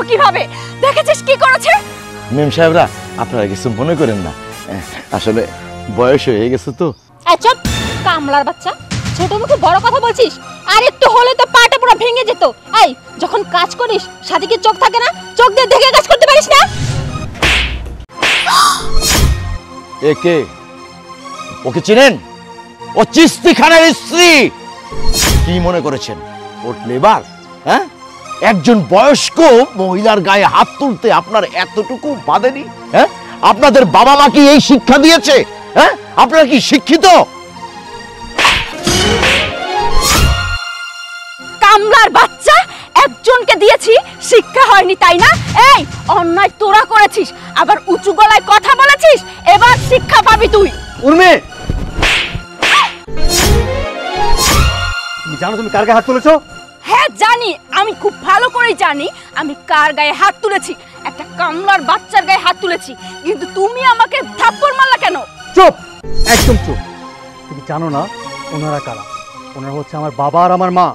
কিভাবে? দেখেছিস কি করেছে? মেম সাহেবরা আপনারা কিছু মনে করেন না, আসলে বয়স হয়ে গেছে তো। চুপ কামলার বাচ্চা, ছোট মুখে বড় কথা বলছিস। আর একটু হলে তো পাটা পুরো ভেঙে যেত। এই যখন কাজ করিস সাদিকে চোখ থাকে না? চোখ দিয়ে দেখে কাজ করতে পারিস না? একে ওকে চিনেন? ও চিস্তি খানের স্ত্রী। কি মনে করেছেন ওর লেবার? হ্যাঁ, একজন বয়স্ক মহিলার গায়ে হাত তুলতে আপনার এতটুকু বাধেনি? হ্যাঁ, আপনাদের বাবা মা কি এই শিক্ষা দিয়েছে? হ্যাঁ, আপনারা কি শিক্ষিত? কামলার বাচ্চা, একজনকে দিয়েছি শিক্ষা হয়নি তাই না? এই অন্যায় তোরা করেছিস, আবার উঁচু গলায় কথা বলেছিস, এবার শিক্ষা পাবি তুই। উর্মি, তুমি জানো তুমি কার গায়ে হাত তুলেছো? হ্যাঁ জানি, আমি খুব ভালো করেই জানি আমি কার গায়ে হাত তুলেছি। একটা কামলার বাচ্চার গায়ে হাত তুলেছি, কিন্তু তুমি আমাকে থাপ্পড় মারলা কেন? চুপ, একদম চুপ। তুমি জানো না ওনারা কারা? ওনারা হচ্ছে আমার বাবা আর আমার মা।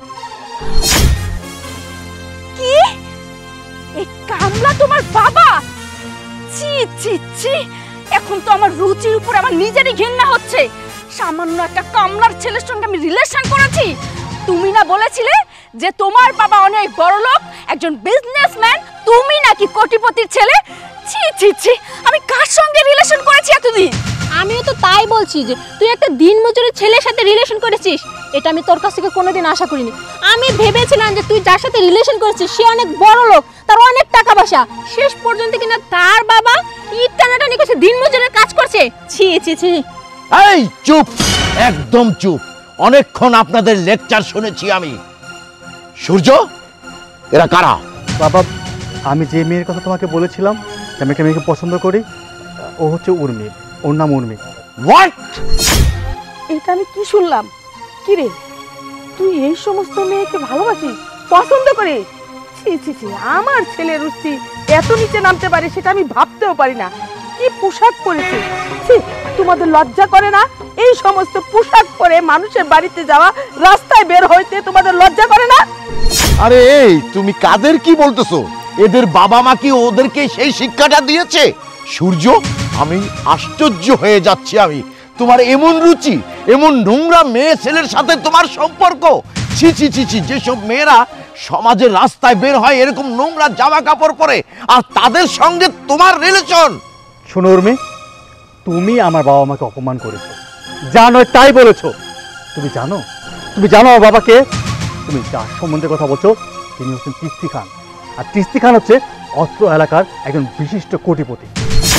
কি? এই কামলা তোমার বাবা? ছি ছি ছি, এখন তো আমার রুচির উপর আমার নিজেরই ঘৃণা হচ্ছে। সামান্য একটা কামলার ছেলের সঙ্গে আমি রিলেশন করেছি। তুমি না বলেছিলে যে তোমার বাবা অনেক বড়লোক, একজন বিজনেসম্যান, তুমি নাকি কোটিপতির ছেলে? ছি ছি ছি, আমি কার সঙ্গে রিলেশন করেছি এতদিন? আমিও তো তাই বলছি যে তুই একটা দিনমজুরের ছেলের সাথে রিলেশন করেছিস। এটা আমি তোর কাছ থেকে কোনোদিন আশা করিনি। আমি ভেবেছিলাম যে তুই যার সাথে রিলেশন করেছিস সে অনেক বড় লোক, তার অনেক টাকা পয়সা। শেষ পর্যন্ত কিনা তার বাবা ইট টানাটানি করছে, দিনমজুরের কাজ করছে। ছি ছি ছি। এই চুপ, একদম চুপ। অনেকক্ষণ আপনাদের লেকচার শুনেছি আমি। সূর্য, এরা কারা? বাবা, আমি যে মেয়ের কথা তোমাকে বলেছিলাম যে আমি একটা মেয়েকে পছন্দ করি, ও হচ্ছে উর্মি। ওর নাম উর্মি। হোয়াট? এটা আমি কি শুনলাম? কি রে, তুই এই সমস্ত মেয়েকে ভালোবাসিস, পছন্দ করিস? ছি ছি ছি, আমার ছেলের রুচি এত নিচে নামতে পারে সেটা আমি ভাবতেও পারি না। কি পোশাক পরেছে! ছি, তোমাদের লজ্জা করে না? এই সমস্ত পোশাক পরে মানুষের বাড়িতে যাওয়া, রাস্তায় বের হইতে তোমাদের লজ্জা করে না? আরে এই তুমি কাদের কি বলতেছো? এদের বাবা মা কি ওদেরকে সেই শিক্ষাটা দিয়েছে? সূর্য, আমি আশ্চর্য হয়ে যাচ্ছি। আমি তোমার এমন রুচি, এমন নোংরা মেয়ে ছেলের সাথে তোমার সম্পর্ক! ছি ছি ছি ছি, যেসব মেয়েরা সমাজের রাস্তায় বের হয় এরকম নোংরা জামা কাপড় পরে, আর তাদের সঙ্গে তোমার রিলেশন! শোনো উর্মি, তুমি আমার বাবা মাকে অপমান করেছো, জানো তাই বলেছো। তুমি জানো আমার বাবাকে? তুমি যার সম্বন্ধে কথা বলছো তিনি হচ্ছেন চিস্তি খান। আর চিস্তি খান হচ্ছে অত্র এলাকার একজন বিশিষ্ট কোটিপতি।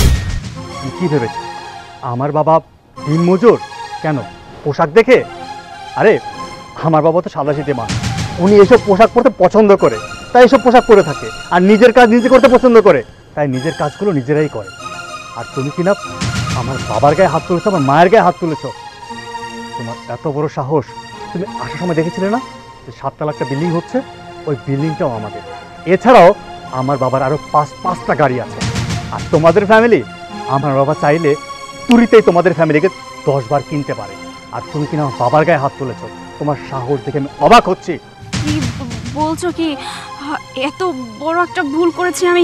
তুমি কি ভেবেছো আমার বাবা দিনমজুর? কেন, পোশাক দেখে? আরে আমার বাবা তো সাদাসিধে মানুষ, উনি এসব পোশাক পরতে পছন্দ করে, তাই এসব পোশাক পরে থাকে। আর নিজের কাজ নিজে করতে পছন্দ করে, তাই নিজের কাজগুলো নিজেরাই করে। আর তুমি কিনা আমার বাবার গায়ে হাত তুলেছো, আমার মায়ের গায়ে হাত তুলেছো। তোমার এত বড় সাহস! তুমি আসার সময় দেখেছিলে না যে 7 তলা একটা বিল্ডিং হচ্ছে? ওই বিল্ডিংটাও আমাদের। এছাড়াও আমার বাবার আরো 5টা গাড়ি আছে। আর তোমাদের ফ্যামিলি, আমার বাবা চাইলে তুরিতেই তোমাদের ফ্যামিলিকে 10 বার কিনতে পারে। আর তুমি কিনা আমার বাবার গায়ে হাত তুলেছো। তোমার সাহস দেখে আমি অবাক হচ্ছি। কি বলছো কি? এত বড় একটা ভুল করেছি আমি।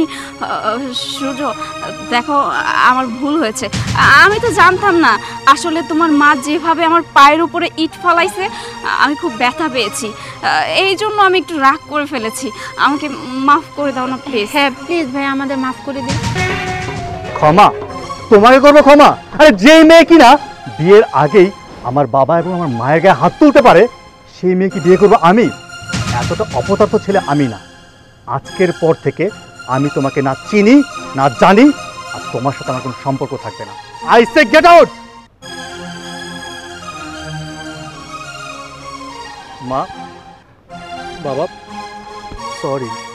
সূর্য দেখো, আমার ভুল হয়েছে। আমি তো জানতাম না আসলে তোমার মা যেভাবে আমার পায়ের উপরে ইট ফালাইছে আমি খুব ব্যথা পেয়েছি। এই জন্য আমি একটু রাগ করে ফেলেছি। আমাকে মাফ করে দাও না প্লিজ। হ্যাঁ প্লিজ ভাই, আমাদের মাফ করে দিন। ক্ষমা? তোমাকে করবো ক্ষমা? আরে যেই মেয়ে কিনা বিয়ের আগেই আমার বাবা এবং আমার মায়ের গায়ে হাত তুলতে পারে সেই মেয়েকে বিয়ে করবো আমি? এতটা অপদার্থ ছেলে আমি না। আজকের পর থেকে আমি তোমাকে না চিনি না জানি, আর তোমার সাথে আমার কোনো সম্পর্ক থাকবে না। I say get out! মা, বাবা, সরি।